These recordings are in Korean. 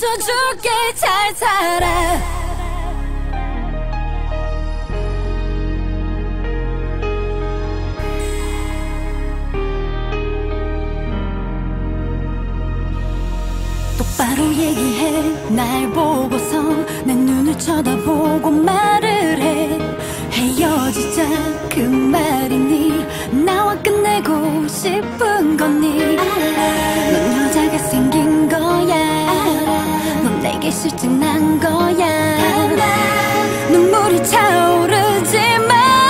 꺼져줄게 잘 살아. 똑바로 얘기해. 날 보고서 내 눈을 쳐다보고 말을 해. 헤어지자 그 말이니 나와 끝내고 싶은 거니. 넌 여자가 생긴 거야. 넌 내게 실증난 거야. 눈물이 차오르지만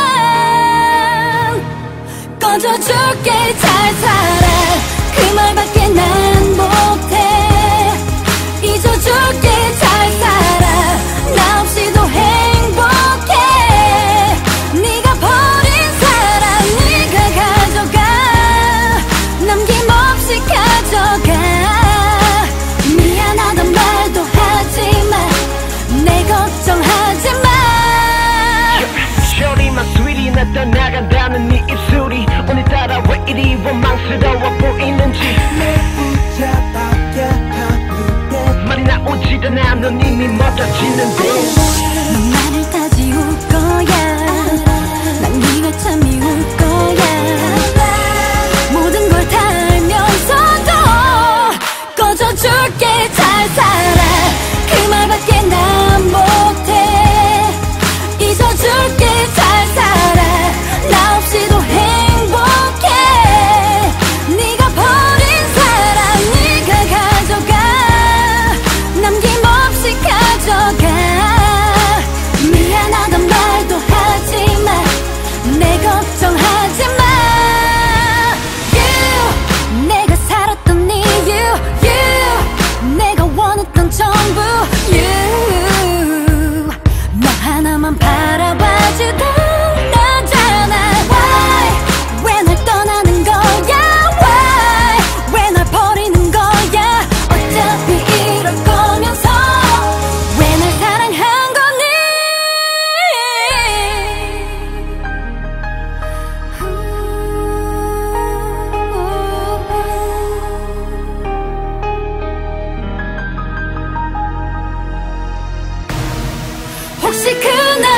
꺼져줄게 잘 살아. 그 말밖에 난 못해. 잊어줄게 잘 살아. 나 없이도 행복해. 네가 버린 사랑 네가 가져가. 남김없이 가져가. 미안하단 말도 하지마. 내 걱정하지마. 쇼리만 스윗이 나 떠나간다는 네 입술이 오늘따라 왜 이리 원망스러워 보이는지. 내 붙잡아야 말이 나오지도 않아. 넌 이미 멋져지는데. 넌 나를 다 지울 거야. 난 네가 참 미울 거야. 모든 걸 다 알면서도 꺼져줄게 잘 살아. 그 말밖에 난 못해. 잊어줄게 잘 살아. 나 없이도 행복해. 네가 버린 사랑 네가 가져가. 남김없이 가져가. 미안하단 말도 하지마. 내 걱정하지마. You 내가 살았던 이유. You 내가 원했던 전부. You 너 하나만 바라봐주던 나잖아. Why 왜 날 떠나는 거야. Why 왜 날 버리는 거야. 어차피 이럴 거면서 왜 날 사랑한 거니. 혹시 그날